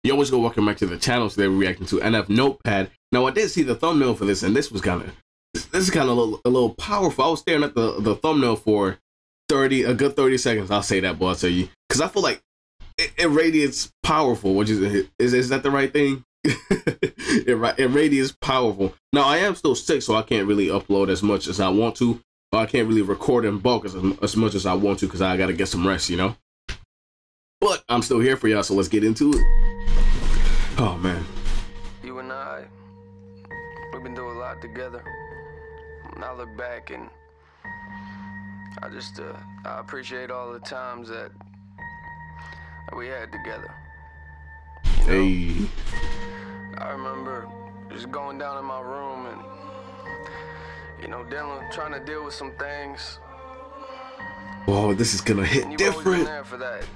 You always go welcome back to the channel today. We're reacting to NF Notepad. Now I did see the thumbnail for this, and this is kind of a little powerful. I was staring at the thumbnail for a good 30 seconds. I'll say that, boy. I'll tell you, because I feel like it radiates powerful. Which is that the right thing? It radiates powerful. Now I am still sick, so I can't really upload as much as I want to. Or I can't really record in bulk as much as I want to, because I gotta get some rest, you know. But I'm still here for y'all, so let's get into it. Oh man. You and we've been doing a lot together. And I look back and I appreciate all the times that we had together. You know? Hey. I remember just going down in my room and, you know, trying to deal with some things. Oh, this is gonna hit and different. Always been there for that.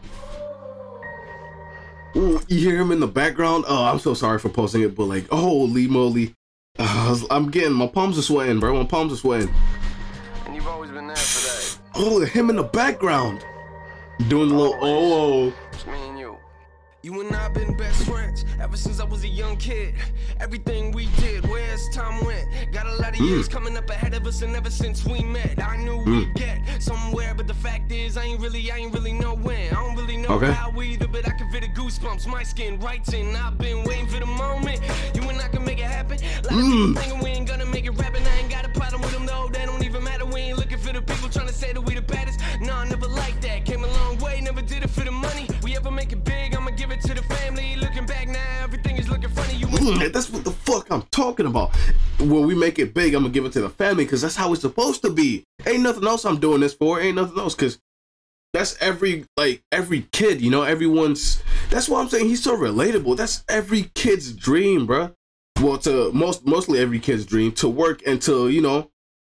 Ooh, you hear him in the background? Oh, I'm so sorry for posting it, but like, holy moly. I'm getting, my palms are sweating, bro. My palms are sweating. And you've always been there for that. Oh, him in the background. Doing the little, oh. It's me and you. You and I been best friends ever since I was a young kid. Everything we did, where's time went? Got a lot of years coming up ahead of us, and ever since we met, I knew we'd get somewhere. But the fact is, I ain't really know when. I don't really know how either, but I can feel the goosebumps, my skin right in. I've been waiting for the moment. You and I can make it happen. A lot of people thinking we ain't gonna make it rapping. I ain't got a problem with them though. That don't even matter. We ain't looking for the people trying to say that we the baddest. Nah, never like that. Came a long way, never did it for the money. We ever make it big, I'ma give it to the family. Looking back now, everything is looking funny. That's what the fuck I'm talking about. When we make it big, I'm gonna give it to the family, because that's how it's supposed to be. Ain't nothing else I'm doing this for. Ain't nothing else, because that's every kid, you know, everyone's. That's why I'm saying he's so relatable. That's every kid's dream, bruh. Well, to mostly every kid's dream, to work and to, you know,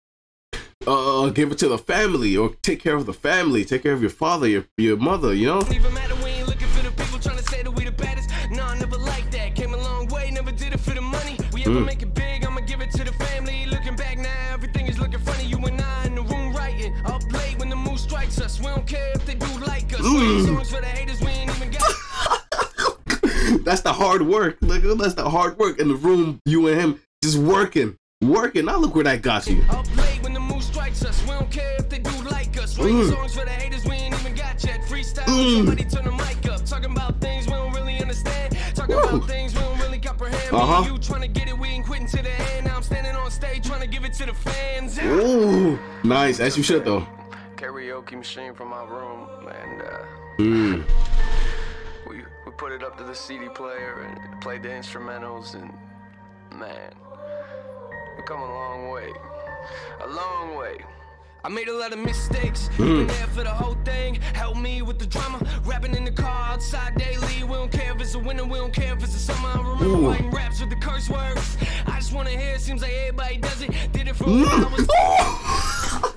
give it to the family, or take care of the family, take care of your father, your mother, you know. Even matter, we ain't looking for the people trying to say that we the baddest. Nah, never like that. Came a long way, never did it for the money. We ever make it big, I'ma give it to the family. Looking back now, everything is looking funny. You and I in the room writing, up late when the mood strikes us. We don't care if they do like us. Songs for the haters, we ain't even got. That's the hard work. Look, that's the hard work in the room. You and him just working. Now look where that got you. Up late when the mood strikes us. We don't care if they do like us. Songs for the haters, we ain't even got yet. Freestyle, somebody turn the mic up. Talking about things we don't really understand. Talking about things we don't really comprehend. Me and you trying to get it, we ain't quitting to the end. Now I'm standing on stage trying to give it to the fans. Ooh, nice, as you should though. Karaoke machine from my room, and we put it up to the CD player and played the instrumentals, and man, we've come a long way. A long way. I made a lot of mistakes. Been there for the whole thing. Help me with the drama. Rapping in the car outside daily. We don't care if it's a winter. We don't care if it's a summer. I remember writing raps with the curse words. I just want to hear it. Seems like everybody does it. Did it for a while.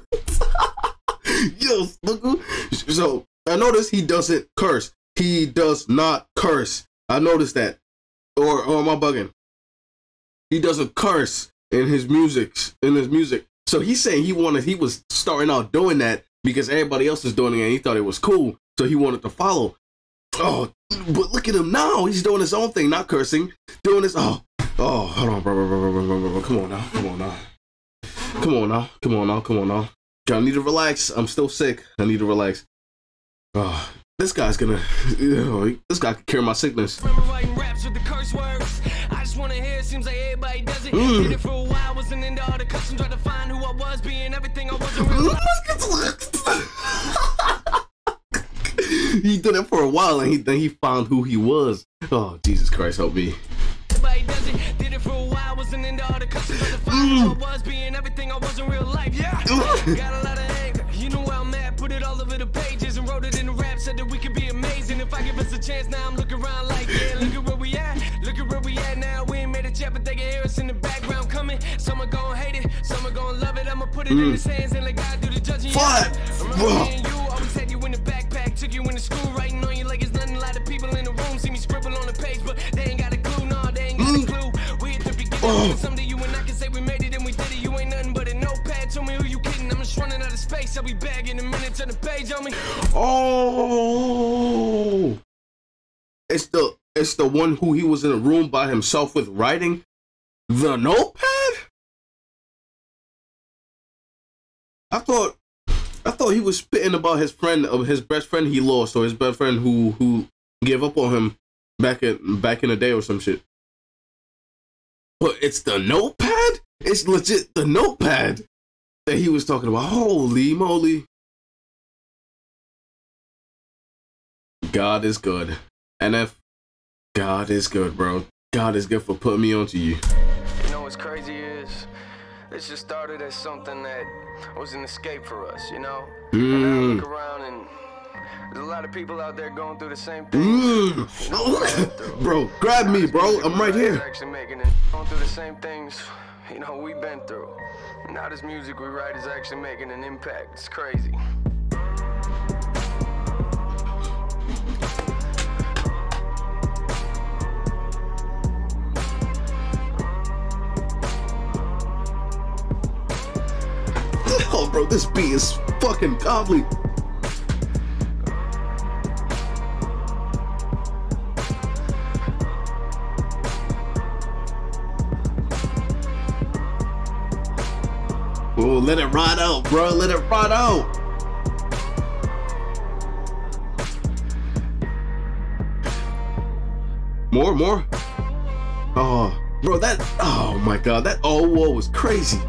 Yes, look. So I noticed he doesn't curse. He does not curse. I noticed that. Or am I bugging? He doesn't curse in his music. So he's saying he was starting out doing that because everybody else is doing it and he thought it was cool. So he wanted to follow. Oh, but look at him now. He's doing his own thing, not cursing. Doing his, hold on, bro. Come on now. I need to relax. I'm still sick. I need to relax. Oh, this guy's gonna, this guy could cure my sickness. Remember writing raps with the curse words. I just want to hear it. Seems like everybody does it. Did it for a while. Wasn't into all the customs. Tried to find who I was, being everything I wasn't real. He did it for a while and then he found who he was. Oh, Jesus Christ, help me. Everybody does it. Did it for a while. Wasn't into all the customs. Tried to find who I was, being everything I wasn't real life. Yeah. Got a lot of anger. You know where I'm at. Put it all over the pages and wrote it in the rap. Said that we could be amazing if I give us a chance. Now I'm looking around like, yeah, look at where we at. Look at where we at now. We ain't made it yet, but they can hear us in the background coming. Some are gonna hate it, some are gonna love it. I'ma put it in his hands and let God do the judging. Remember me and you, always had you in the backpack. Took you into school, writing on you like it's nothing. A lot of people in the room see me scribble on the page, but they ain't got a clue. No, they ain't got a clue. We at the beginning. Someday you and I can say we made it and we did it. You ain't nothing but a notepad. Tell me who you kidding. I'm just running out of space. I'll be back in a minute. Turn the page on me. Oh, it's it's the one who he was in a room by himself with writing the notepad? I thought he was spitting about his friend, his best friend he lost, or his best friend who gave up on him back in the day or some shit. But it's the notepad? It's legit the notepad that he was talking about. Holy moly. God is good. NF, God is good, bro. God is good for putting me onto you. You know what's crazy is, this just started as something that was an escape for us, you know? And now I look around and there's a lot of people out there going through the same thing. Bro, grab me, bro. I'm right here. Actually making it, going through the same things, you know, we've been through. Now this music we write is actually making an impact. It's crazy. Oh, bro, this beat is fucking godly. Oh, let it ride out, bro. Let it ride out. More. Oh, bro, that. Oh my God, that whoa was crazy.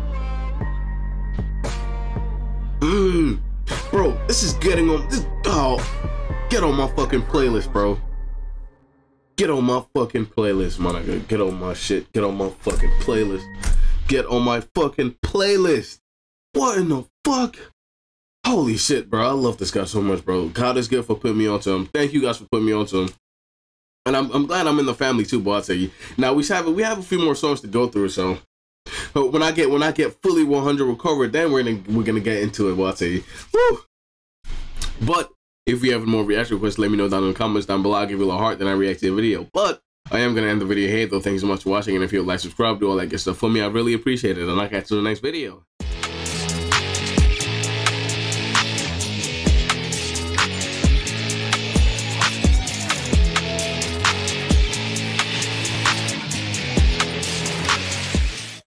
Bro, this is getting on. Get on my fucking playlist, bro. Get on my fucking playlist, my nigga. Get on my shit. Get on my fucking playlist. Get on my fucking playlist. What in the fuck? Holy shit, bro. I love this guy so much, bro. God is good for putting me onto him. Thank you guys for putting me onto him. And I'm glad I'm in the family too, but I'll tell you. Now we have a few more songs to go through, so but when I get fully 100 recovered, then we're gonna get into it, but I'll tell you. Woo! But if you have more reaction requests, let me know down in the comments down below. I'll give you a heart, then I react to the video. But I am gonna end the video here though. Thanks so much for watching, and if you like, subscribe, do all that good stuff for me, I really appreciate it. And I'll catch you in the next video.